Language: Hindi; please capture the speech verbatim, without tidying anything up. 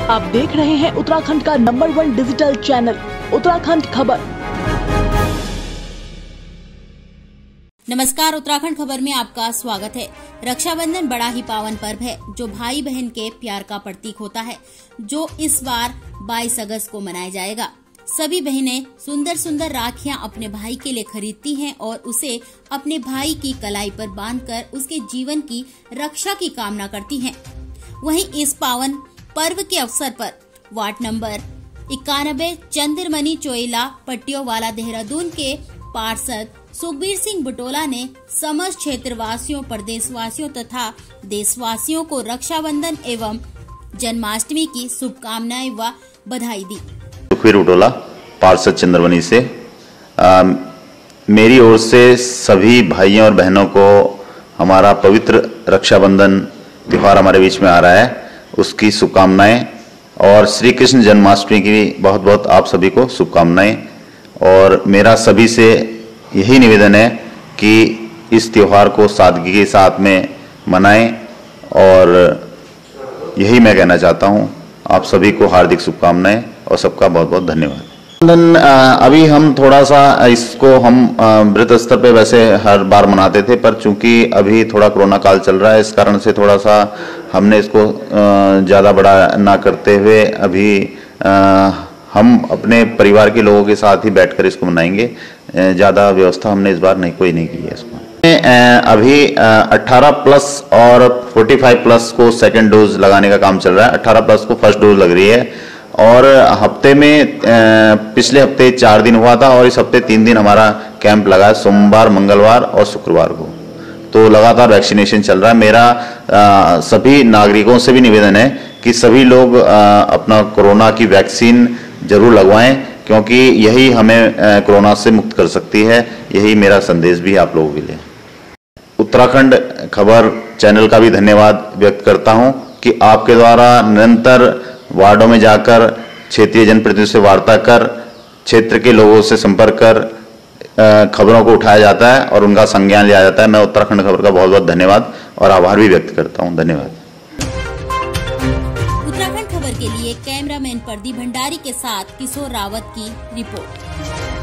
आप देख रहे हैं उत्तराखंड का number one digital channel Uttarakhand Khabar. नमस्कार, उत्तराखंड खबर में आपका स्वागत है। रक्षाबंधन बड़ा ही पावन पर्व है जो भाई बहन के प्यार का प्रतीक होता है, जो इस बार बाईस अगस्त को मनाया जाएगा। सभी बहनें सुंदर सुंदर राखियां अपने भाई के लिए खरीदती हैं और उसे अपने भाई की कलाई पर बांधकर उसके जीवन की रक्षा की कामना करती हैं। वहीं इस पावन पर्व के अवसर पर वार्ड नंबर इक्यानवे चंद्रमणि चोइला पट्टियोवाला देहरादून के पार्षद सुखबीर सिंह बुटोला ने समस्त क्षेत्रवासियों, प्रदेशवासियों तथा देशवासियों को रक्षाबंधन एवं जन्माष्टमी की शुभकामनाएं व बधाई दी। सुखबीर बुटोला पार्षद चंद्रमणि से आ, मेरी ओर से सभी भाइयों और बहनों को हमारा पवित्र रक्षाबंधन त्योहार हमारे बीच में आ रहा है, उसकी शुभकामनाएं और श्री कृष्ण जन्माष्टमी की बहुत बहुत आप सभी को शुभकामनाएं। और मेरा सभी से यही निवेदन है कि इस त्योहार को सादगी के साथ में मनाएं और यही मैं कहना चाहता हूं। आप सभी को हार्दिक शुभकामनाएं और सबका बहुत बहुत धन्यवाद। अभी हम थोड़ा सा इसको हम वृहद स्तर पे वैसे हर बार मनाते थे, पर चूंकि अभी थोड़ा कोरोना काल चल रहा है, इस कारण से थोड़ा सा हमने इसको ज़्यादा बड़ा ना करते हुए अभी हम अपने परिवार के लोगों के साथ ही बैठकर इसको मनाएंगे। ज़्यादा व्यवस्था हमने इस बार नहीं कोई नहीं की है इसको। अभी अठारह प्लस और पैंतालीस प्लस को सेकेंड डोज लगाने का काम चल रहा है। अठारह प्लस को फर्स्ट डोज लग रही है और हफ्ते में पिछले हफ्ते चार दिन हुआ था और इस हफ्ते तीन दिन हमारा कैंप लगा है, सोमवार, मंगलवार और शुक्रवार को। तो लगातार वैक्सीनेशन चल रहा है। मेरा आ, सभी नागरिकों से भी निवेदन है कि सभी लोग आ, अपना कोरोना की वैक्सीन जरूर लगवाएं, क्योंकि यही हमें कोरोना से मुक्त कर सकती है। यही मेरा संदेश भी आप लोगों के लिए। उत्तराखंड खबर चैनल का भी धन्यवाद व्यक्त करता हूं कि आपके द्वारा निरंतर वार्डों में जाकर क्षेत्रीय जनप्रतिनिधियों से वार्ता कर, क्षेत्र के लोगों से संपर्क कर खबरों को उठाया जाता है और उनका संज्ञान लिया जाता है। मैं उत्तराखंड खबर का बहुत बहुत धन्यवाद और आभार भी व्यक्त करता हूं। धन्यवाद। उत्तराखंड खबर के लिए कैमरामैन प्रदीप भंडारी के साथ किशोर रावत की रिपोर्ट।